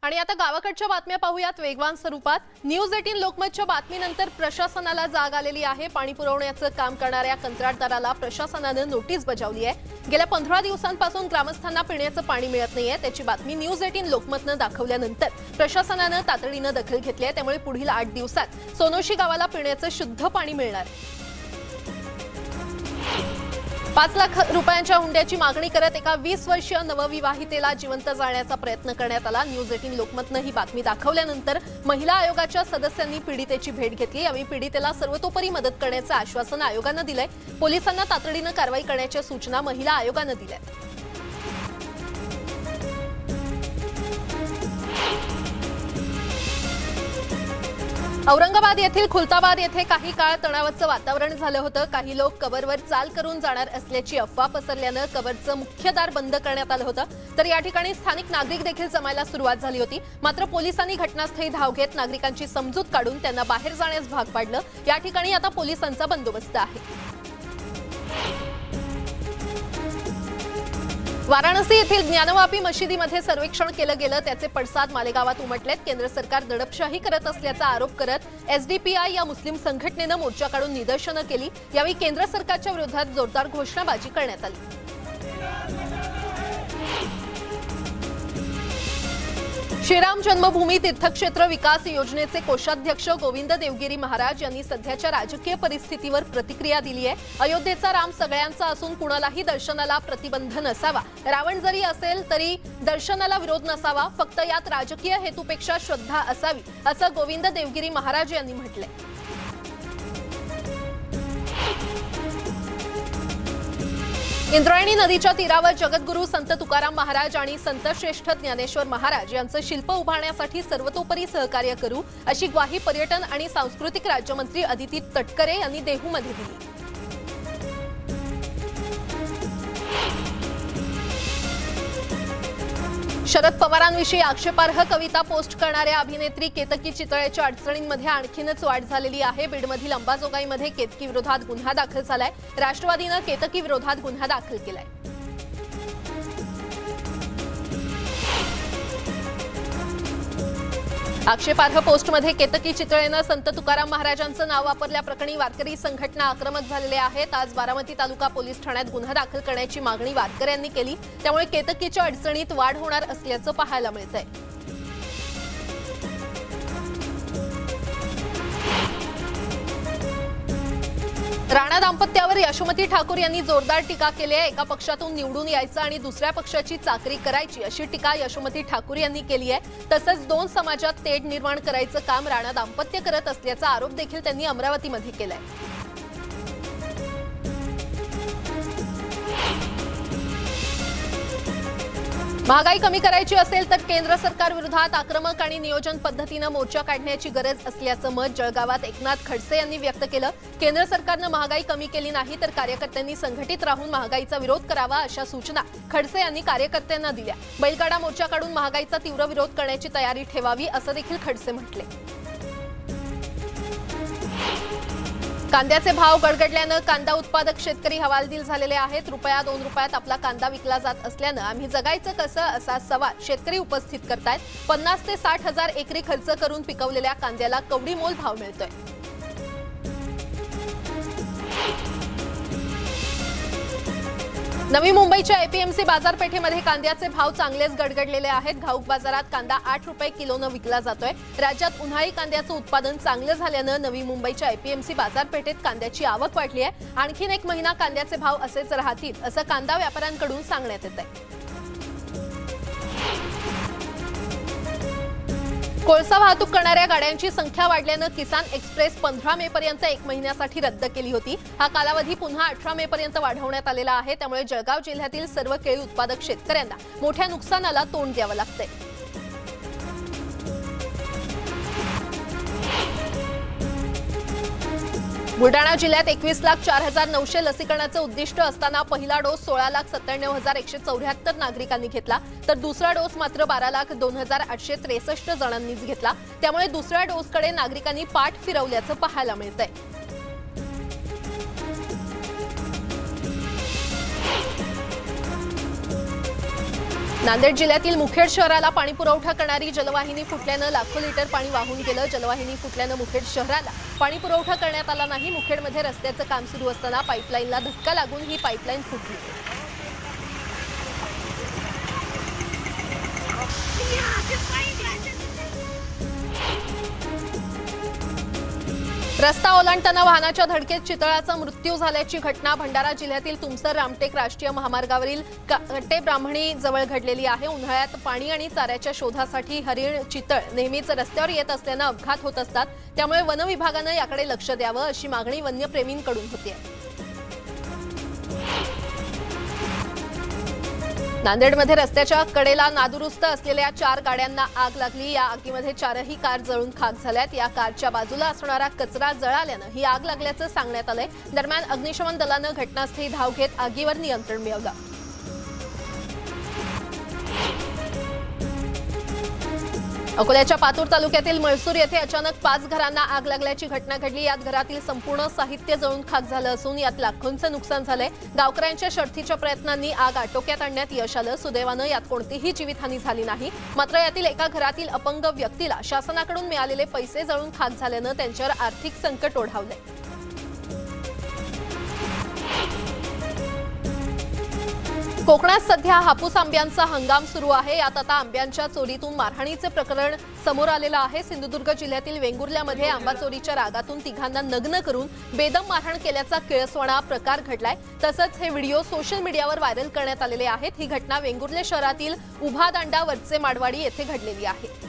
आणि आता गावाकडच्या बातम्या पाहूयात वेगवान स्वरूपात। न्यूज 18 लोकमतच्या बातमीनंतर प्रशासनाला जाग आलेली आहे। पाणी पुरवण्याचं काम करणाऱ्या कंत्राटदाराला प्रशासनाने नोटीस बजावली आहे। गेल्या 15 दिवसांपासून ग्रामस्थांना पिण्याचं पाणी मिळत नाहीये। त्याची बातमी न्यूज 18 लोकमतने दाखवल्यानंतर प्रशासनाने तातडीने दखल घेतली आहे। त्यामुळे पुढील 8 दिवसात सोनोशी गावाला पिण्याचं शुद्ध पाणी मिळणार आहे। 5 लाख रुपयांच्या हुंड्याची मागणी करत एका 20 वर्षीय नवविवाहितेला जिवंत जाळण्याचा प्रयत्न करण्यात आला। न्यूज 18 लोकमतने ही बातमी दाखवल्यानंतर महिला आयोगाच्या सदस्यांनी पीडितेची भेट घेतली। यावेळी पीडितेला सर्वतोपरी मदत करण्याचे आश्वासन आयोगाने दिले। पोलिसांना तातडीने कारवाई करण्याच्या सूचना महिला आयोगाने दिल्या। औरंगाबाद येथील खुलताबाद येथे काही काळ तणावाचं वातावरण झालं होतं। काही लोक कबरवर चाल करून जाणार असल्याची अफवा पसरल्याने कबरचं मुख्य दार बंद करण्यात आलं होतं। तर या ठिकाणी स्थानिक नागरिक देखील जमायला सुरुवात झाली होती। मात्र पोलिसांनी घटनास्थळी धाव घेत नागरिकांची समजूत काढून त्यांना बाहेर जाण्यास भाग पाडलं। या ठिकाणी आता पोलिसांचा बंदोबस्त आहे। वाराणसी येथील ज्ञानवापी मशिदीमध्ये सर्वेक्षण केलं गेलं। त्याचे पडसाद मालेगावात उमटलेत। केंद्र सरकार दडपशाही करत असल्याचा आरोप करत एसडीपीआय या मुस्लिम संघटनेने मोर्चा काढून निदर्शनं केली। यावेळी केंद्र सरकारच्या विरोधात जोरदार घोषणाबाजी करण्यात आली। श्रीराम जन्मभूमी तीर्थक्षेत्र विकास योजनेचे कोषाध्यक्ष गोविंद देवगिरी महाराज यांनी सध्याच्या राजकीय परिस्थितीवर प्रतिक्रिया दिली आहे। अयोध्येचा राम सगळ्यांचा असून कुणालाही दर्शनाला प्रतिबंध नसावा। रावण जरी असेल तरी दर्शनाला विरोध नसावा। फक्त यात राजकीय हेतूपेक्षा श्रद्धा असावी असं गोविंद देवगिरी महाराज यांनी म्हटलंय। इंद्रायणी नदीच्या तीरावर जगद्गुरू संत तुकाराम महाराज आणि संत श्रेष्ठ ज्ञानेश्वर महाराज यांचं शिल्प उभारण्यासाठी सर्वतोपरी सहकार्य करू अशी ग्वाही पर्यटन आणि सांस्कृतिक राज्यमंत्री अदिती तटकरे यांनी देहूमध्ये दिली। शरद पवारांविषयी आक्षेपार्ह कविता पोस्ट करणाऱ्या अभिनेत्री केतकी चितळेच्या अडचणींमध्ये आणखीनच वाढ झालेली आहे। बीडमधील अंबाजोगाईमध्ये केतकी विरोधात गुन्हा दाखल झालाय। राष्ट्रवादीने केतकी विरोधात गुन्हा दाखल केलाय। आक्षेपार्ह पोस्टमध्ये केतकी चितळेनं संत तुकाराम महाराजांचं नाव वापरल्याप्रकरणी वारकरी संघटना आक्रमक झालेले आहेत। आज बारामती तालुका पोलीस ठाण्यात गुन्हा दाखल करण्याची मागणी वारकऱ्यांनी केली। त्यामुळे केतकीच्या अडचणीत वाढ होणार असल्याचं पाहायला मिळतंय। राणा दाम्पत्यावर यशोमती ठाकूर यांनी जोरदार टीका केली आहे। एका पक्षातून निवडून यायचं आणि दुसऱ्या पक्षाची चाकरी करायची अशी टीका यशोमती ठाकूर यांनी केली आहे। तसंच 2 समाजात तेढ निर्माण करायचं काम राणा दाम्पत्य करत असल्याचा आरोप देखील त्यांनी अमरावतीमध्ये केलाय। महागाई कमी करायची असेल तर केंद्र सरकार विरोधात आक्रमक आणि नियोजन पद्धतीने मोर्चा काढण्याची गरज असल्याचं मत जळगावात एकनाथ खडसे यांनी व्यक्त केलं। केंद्र सरकारने महागाई कमी केली नाही तर कार्यकर्त्यांनी संघटित राहून महागाईचा विरोध करावा अशा सूचना खडसे यांनी कार्यकर्त्यांना दिल्या। बैलगाडा मोर्चा काढून महागाईचा तीव्र विरोध करण्याची तयारी ठेवावी असं देखील खडसे म्हटले। कांद्याचे भाव गडगडल्याने कांदा उत्पादक शेतकरी हवालदिल झालेले आहेत। रुपया 2 रुपयात आपला कांदा विकला जात असल्याने आम्ही जगायचं कसं असा सवाल शेतकरी उपस्थित करतायत। 50 ते 60 हजार एकरी खर्च करून पिकवलेल्या कांद्याला कवडी मोल भाव मिळतोय। नवी मुंबईच्या एपीएमसी बाजारपेठेमध्ये कांद्याचे भाव चांगलेच गडगडलेले आहेत। घाऊक बाजारात कांदा 8 रुपये किलोने विकला जातोय। राज्यात उन्हाळी कांद्याचं उत्पादन चांगलं झाल्याने नवी मुंबईच्या एपीएमसी बाजारपेठेत कांद्याची आवक वाढली आहे। आणखीन 1 महिना कांद्याचे भाव असेच राहतील असं कांदा व्यापाऱ्यांकडून सांगण्यात येतंय। कोळसा वाहतूक करणाऱ्या गाड्यांची संख्या वाढल्याने किसान एक्सप्रेस 15 मे पर्यंत 1 महिन्यासाठी रद्द केली होती। हा कालावधी पुन्हा 18 मे पर्यंत वाढवण्यात आलेला आहे। त्यामुळे जळगाव जिल्ह्यातील सर्व केळी उत्पादक शेतकऱ्यांना मोठ्या नुकसानाला तोंड द्यावं लागतंय। बुलडाणा जिल्ह्यात 21,04,900 लसीकरणाचं उद्दिष्ट असताना पहिला डोस 16,97,174 नागरिकांनी घेतला तर दुसरा डोस मात्र 12,02,863 जणांनीच घेतला। त्यामुळे दुसऱ्या डोसकडे नागरिकांनी पाठ फिरवल्याचं पाहायला मिळतंय। नांदेड जिल्ह्यातील मुखेड शहराला पाणी पुरवठा करणारी जलवाहिनी फुटल्यानं लाखो लिटर पाणी वाहून गेलं। जलवाहिनी फुटल्यानं मुखेड शहराला पाणी पुरवठा करण्यात आला नाही। मुखेडमध्ये रस्त्याचं काम सुरू असताना पाईपलाईनला धक्का लागून ही पाईपलाईन फुटली। रस्ता ओलांडताना वाहनाच्या धडकेत चितळाचा मृत्यू झाल्याची घटना भंडारा जिल्ह्यातील तुमसर रामटेक राष्ट्रीय महामार्गावरील कटे ब्राह्मणी जवळ घडलेली आहे। उन्हाळ्यात पाणी आणि चाऱ्याच्या शोधासाठी हरिण चितळ नेहमीच रस्त्यावर येत असल्याने अपघात होत असतात, त्यामुळे वन विभागाने याकडे लक्ष द्यावं अशी मागणी वन्यप्रेमींकडून होते। नांदेडमध्ये रस्त्याच्या कडेला नादुरुस्त असलेल्या 4 गाड्यांना आग लागली। या आगीमध्ये 4ही कार जळून खाक झाल्यात। या कारच्या बाजूला असणारा कचरा जळाल्यानं ही आग लागल्याचं सांगण्यात आलंय। दरम्यान अग्निशमन दलानं घटनास्थळी धाव घेत आगीवर नियंत्रण मिळवलं। अकोल्याच्या पातूर तालुक्यातील मळसूर येथे अचानक 5 घरांना आग लागल्याची घटना घडली। यात घरातील संपूर्ण साहित्य जळून खाक झालं असून यात लाखोंचे नुकसान झाले। गावकऱ्यांच्या शर्थीच्या प्रयत्नांनी आग आटोक्यात आणण्यात यश आलं। सुदैवानं यात कोणतीही जीवितहानी झाली नाही। मात्र यातील एका घरातील अपंग व्यक्तीला शासनाकडून मिळालेले पैसे जळून खाक झाल्यानं त्यांच्यावर आर्थिक संकट ओढावले। कोकणात सध्या हापूस आंब्यांचा हंगाम सुरू आहे। यात आता आंब्यांच्या चोरीतून मारहाणीचे प्रकरण समोर आलेलं आहे। सिंधुदुर्ग जिल्ह्यातील वेंगुर्ल्यामध्ये आंबा चोरीच्या रागातून तिघांना नग्न करून बेदम मारहाण केल्याचा किळसवाणा प्रकार घडलाय। तसंच हे व्हिडिओ सोशल मीडियावर व्हायरल करण्यात आलेले आहेत। ही घटना वेंगुर्ले शहरातील उभादांडा वरचे माडवाडी येथे घडलेली आहे।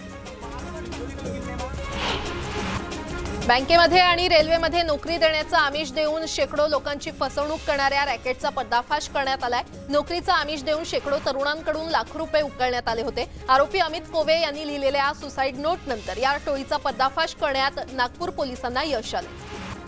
बँकेमध्ये आणि रेल्वेमध्ये नोकरी देण्याचं आमिष देऊन शेकडो लोकांची फसवणूक करणाऱ्या रॅकेटचा पर्दाफाश करण्यात आलाय। नोकरीचा आमिष देऊन शेकडो तरुणांकडून लाखो रुपये उकळण्यात आले होते। आरोपी अमित कोवे यांनी लिहिलेल्या सुसाईड नोट नंतर या टोळीचा पर्दाफाश करण्यात नागपूर पोलिसांना यश आले।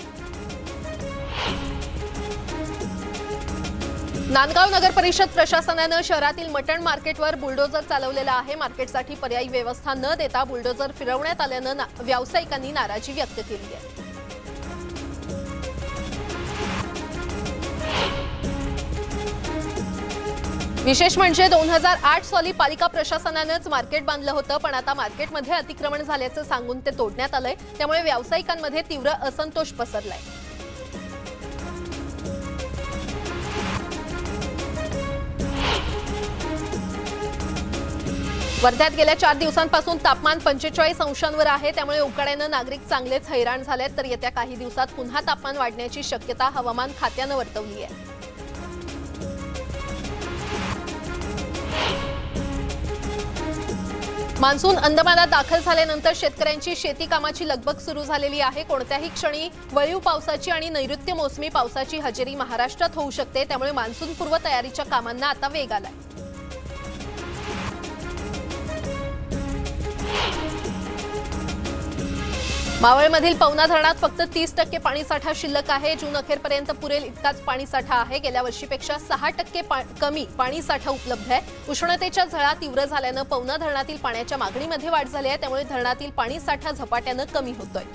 नांदगाव नगर परिषद प्रशासनानं शहरातील मटण मार्केटवर बुलडोजर चालवलेला आहे। मार्केटसाठी पर्यायी व्यवस्था न देता बुलडोजर फिरवण्यात आल्यानं व्यावसायिकांनी नाराजी व्यक्त केली आहे। विशेष म्हणजे 2008 साली पालिका प्रशासनानंच मार्केट बांधलं होतं, पण आता मार्केटमध्ये अतिक्रमण झाल्याचं सांगून ते तोडण्यात आलंय। त्यामुळे व्यावसायिकांमध्ये तीव्र असंतोष पसरलाय। वर्ध्यात गेल्या 4 दिवसांपासून तापमान 45 अंशांवर आहे। त्यामुळे उकाड्यानं नागरिक चांगलेच हैराण झालेत, तर येत्या काही दिवसात पुन्हा तापमान वाढण्याची शक्यता हवामान खात्यानं वर्तवली आहे। मान्सून अंदमानात दाखल झाल्यानंतर शेतकऱ्यांची शेती कामाची लगबग सुरू झालेली आहे। कोणत्याही क्षणी वळीव पावसाची आणि नैऋत्य मोसमी पावसाची हजेरी महाराष्ट्रात होऊ शकते। त्यामुळे मान्सून पूर्व तयारीच्या कामांना आता वेग आलाय। मावळमधील पवना धरणात फक्त 30% पाणीसाठा शिल्लक आहे। जून अखेरपर्यंत पुरेल इतकाच पाणीसाठा आहे। गेल्या वर्षीपेक्षा 6% कमी पाणीसाठा उपलब्ध आहे। उष्णतेच्या झळा तीव्र झाल्यानं पवना धरणातील पाण्याच्या मागणीमध्ये वाढ झाली आहे। त्यामुळे धरणातील पाणीसाठा झपाट्यानं कमी होतोय।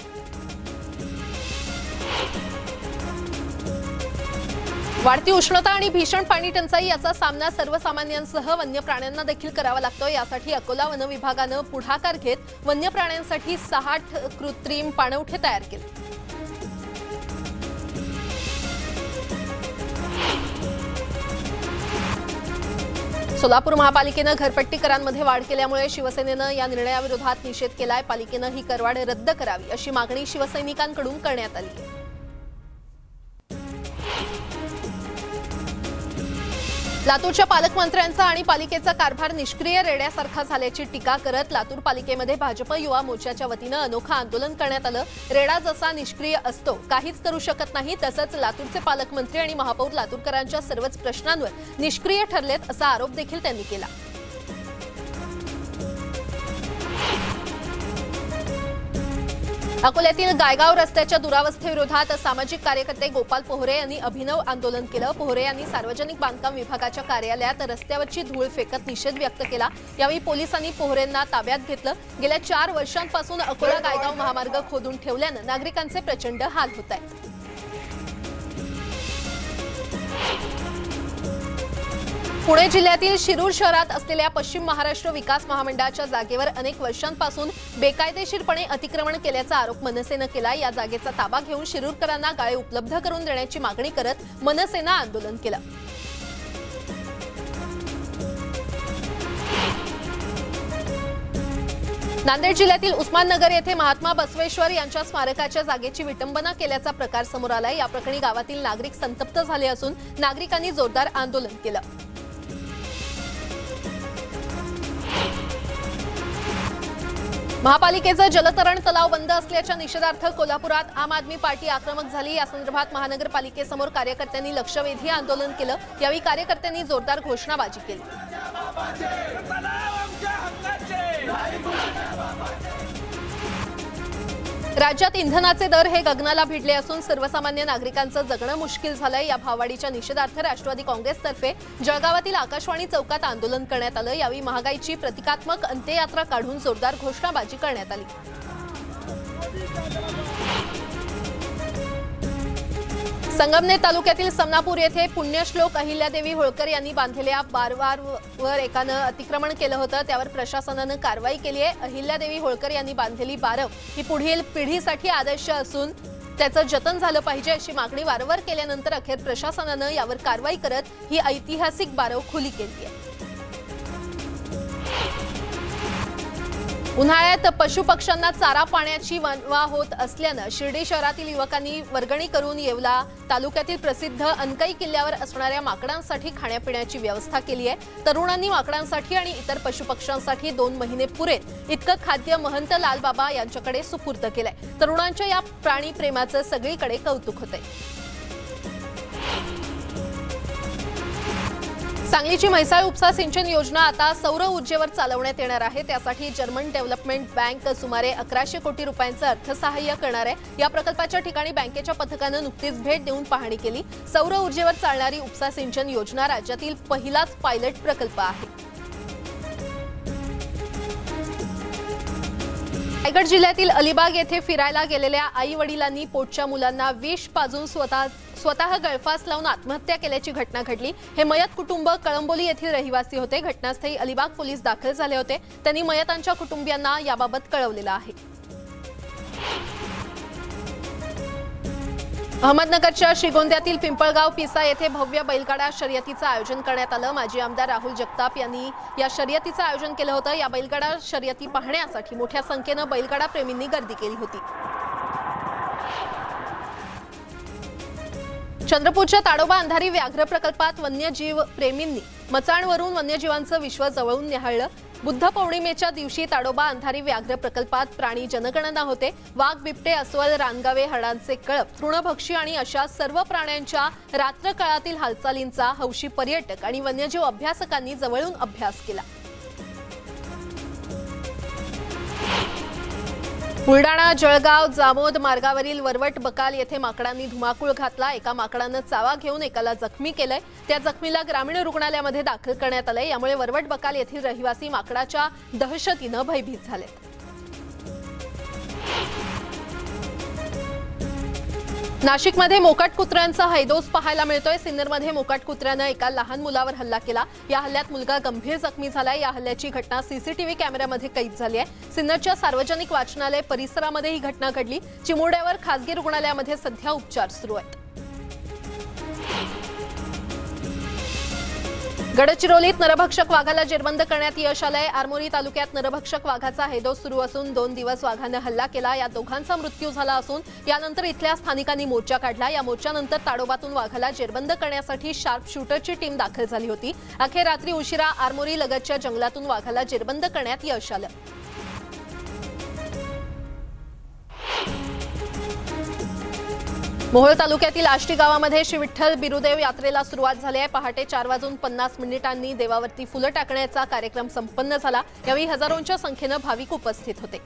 वाढती उष्णता आणि भीषण पाणी टंचाई याचा सामना सर्वसामान्यांसह वन्य प्राण्यांना देखील करावा लागतो। यासाठी अकोला वन विभागानं पुढाकार घेत वन्य प्राण्यांसाठी 60 कृत्रिम पाणवठे तयार केले। सोलापूर महापालिकेनं घरपट्टी करांमध्ये वाढ केल्यामुळे शिवसेनेनं या निर्णयाविरोधात निषेध केलाय। पालिकेनं ही करवाढ रद्द करावी अशी मागणी शिवसैनिकांकडून करण्यात आली आहे। लातूरच्या पालकमंत्र्यांचा आणि पालिकेचा कारभार निष्क्रिय रेड्यासारखा झाल्याची टीका करत लातूर पालिकेमध्ये भाजप युवा मोर्चाच्या वतीनं अनोखं आंदोलन करण्यात आलं। रेडा जसा निष्क्रिय असतो, काहीच करू शकत नाही, तसंच लातूरचे पालकमंत्री आणि महापौर लातूरकरांच्या सर्वच प्रश्नांवर निष्क्रिय ठरलेत असा आरोप देखील त्यांनी केला। अकोल्यातील गायगाव रस्त्याच्या दुरावस्थेविरोधात सामाजिक कार्यकर्ते गोपाल पोहरे यांनी अभिनव आंदोलन केलं। पोहरे यांनी सार्वजनिक बांधकाम विभागाच्या कार्यालयात रस्त्यावरची धूळ फेकत निषेध व्यक्त केला। यावेळी पोलिसांनी पोहरेंना ताब्यात घेतलं। गेल्या 4 वर्षांपासून अकोला गायगाव महामार्ग खोदून ठेवल्यानं नागरिकांचे प्रचंड हाल होत आहेत। पुणे जिल्ह्यातील शिरूर शहरात असलेल्या पश्चिम महाराष्ट्र विकास महामंडळाच्या जागेवर अनेक वर्षांपासून बेकायदेशीरपणे अतिक्रमण केल्याचा आरोप मनसेनं केला। या जागेचा ताबा घेऊन शिरूरकरांना गाळे उपलब्ध करून देण्याची मागणी करत मनसेनं आंदोलन केलं। नांदेड जिल्ह्यातील उस्माननगर येथे महात्मा बसवेश्वर यांच्या स्मारकाच्या जागेची विटंबना केल्याचा प्रकार समोर आलाय। या प्रकरणी गावातील नागरिक संतप्त झाले असून नागरिकांनी जोरदार आंदोलन केलं। महापालिकेचा जलतरण तलाव बंद असल्याच्या निषेधार्थ कोल्हापुरात आम आदमी पार्टी आक्रमक झाली। या संदर्भात महानगरपालिकेसमोर कार्यकर्त्यांनी लक्षवेधी आंदोलन केलं। यावेळी कार्यकर्त्यांनी जोरदार घोषणाबाजी केली। राज्यात इंधनाचे दर हे गगनाला भिडले असून सर्वसामान्य नागरिकांचं जगणं मुश्किल झालंय। या भाववाढीच्या निषेधार्थ राष्ट्रवादी काँग्रेसतर्फे जळगावातील आकाशवाणी चौकात आंदोलन करण्यात आलं। यावेळी महागाईची प्रतिकात्मक अंत्ययात्रा काढून जोरदार घोषणाबाजी करण्यात आली। संगमनेर तालुक्यातील समनापूर येथे पुण्यश्लोक अहिल्यादेवी होळकर यांनी बांधलेल्या बारवावर एकानं अतिक्रमण केलं होतं। त्यावर प्रशासनानं कारवाई केली आहे। अहिल्यादेवी होळकर यांनी बांधलेली बारव ही पुढील पिढीसाठी आदर्श असून त्याचं जतन झालं पाहिजे अशी मागणी वारंवार केल्यानंतर अखेर प्रशासनानं यावर कारवाई करत ही ऐतिहासिक बारव खुली केली आहे। उन्हाळ्यात पशुपक्ष्यांना चारा पाण्याची वणवा होत असल्यानं शिर्डी शहरातील युवकांनी वर्गणी करून येवला तालुक्यातील प्रसिद्ध अनकई किल्ल्यावर असणाऱ्या माकडांसाठी खाण्यापिण्याची व्यवस्था केली आहे। तरुणांनी माकडांसाठी आणि इतर पशुपक्ष्यांसाठी 2 महिने पुरेल इतकं खाद्य महंत लालबाबा यांच्याकडे सुपूर्द केलंय। तरुणांच्या या प्राणी प्रेमाचं सगळीकडे कौतुक होतंय। सांगलीची म्हैसाळ उपसा सिंचन योजना आता सौर ऊर्जेवर चालवण्यात येणार आहे। त्यासाठी जर्मन डेव्हलपमेंट बँक सुमारे 1100 कोटी रुपयांचं अर्थसहाय्य करणार आहे। या प्रकल्पाच्या ठिकाणी बँकेच्या पथकानं नुकतीच भेट देऊन पाहणी केली। सौर ऊर्जेवर चालणारी उपसा सिंचन योजना राज्यातील पहिलाच पायलट प्रकल्प आहे। रायगड जिल्ह्यातील अलिबाग येथे फिरायला गेलेल्या आई वडिलांनी पोटच्या मुलांना विष पाजून स्वतः गळफास लावून आत्महत्या केल्याची घटना घडली। हे मयत कुटुंब कळंबोली येथील रहिवासी होते। घटनास्थळी अलिबाग पोलीस दाखल झाले होते। त्यांनी मयतांच्या कुटुंबियांना याबाबत कळवलेलं आहे। अहमदनगरच्या श्रीगोंद्यातील पिंपळगाव पिसा येथे भव्य बैलगाडा शर्यतीचं आयोजन करण्यात आलं। माजी आमदार राहुल जगताप यांनी या शर्यतीचं आयोजन केलं होतं। या बैलगाडा शर्यती पाहण्यासाठी मोठ्या संख्येनं बैलगाडा प्रेमींनी गर्दी केली होती। चंद्रपूरच्या ताडोबा अंधारी व्याघ्र प्रकल्पात वन्यजीव प्रेमींनी मचाणवरून वन्यजीवांचं विश्व जवळून न्याहाळलं। बुद्ध पौर्णिमेच्या दिवशी ताडोबा अंधारी व्याघ्र प्रकल्पात प्राणी जनगणना होते। वाघ, बिबटे, अस्वल, रानगावे, हरणांचे कळप, तृणभक्षी आणि अशा सर्व प्राण्यांच्या रात्र काळातील हालचालींचा हौशी पर्यटक आणि वन्यजीव अभ्यासकांनी जवळून अभ्यास केला। बुलडाणा, जळगाव, जामोद मार्गावरील वरवट बकाल येथे माकडांनी धुमाकूळ घातला। एका माकडानं चावा घेऊन एकाला जखमी केलंय। त्या जखमीला ग्रामीण रुग्णालयामध्ये दाखल करण्यात आलंय। यामुळे वरवट बकाल येथील रहिवासी माकडाच्या दहशतीनं भयभीत झालेत। नाशिकमध्ये मोकाट कुत्र्यांचा हैदोस पाहायला मिळतोय। सिन्नरमध्ये मोकाट कुत्र्यानं एका लहान मुलावर हल्ला केला। या हल्ल्यात मुलगा गंभीर जखमी झालाय। या हल्ल्याची घटना सीसीटीव्ही कॅमेऱ्यामध्ये कैद झाली आहे। सिन्नरच्या सार्वजनिक वाचनालय परिसरामध्ये ही घटना घडली। चिमुरड्यावर खासगी रुग्णालयामध्ये सध्या उपचार सुरू आहेत। गडचिरोलीत नरभक्षक वाघाला जेरबंद करण्यात यश आलंय। आरमोरी तालुक्यात नरभक्षक वाघाचा हैदोस सुरू असून 2 दिवस वाघानं हल्ला केला। या दोघांचा मृत्यू झाला असून यानंतर इथल्या स्थानिकांनी मोर्चा काढला। या मोर्चानंतर ताडोबातून वाघाला जेरबंद करण्यासाठी शार्प शूटरची टीम दाखल झाली होती। अखेर रात्री उशिरा आरमोरी लगतच्या जंगलातून वाघाला जेरबंद करण्यात यश आलं। मोहोळ तालुक्यातील आष्टी गावामध्ये श्री विठ्ठल बिरुदेव यात्रेला सुरुवात झाली आहे। पहाटे 4:50 देवावरती फुलं टाकण्याचा कार्यक्रम संपन्न झाला। यावेळी हजारोंच्या संख्येनं भाविक उपस्थित होते।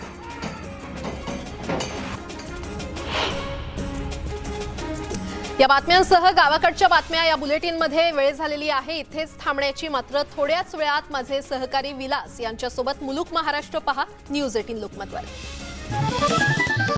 या बातम्यांसह गावाकडच्या बातम्या या बुलेटिनमध्ये वेळ झालेली आहे। इथेच थांबण्याची मात्र थोड्याच वेळात माझे सहकारी विलास यांच्यासोबत मुलुक महाराष्ट्र पहा न्यूज 18 लोकमतवर।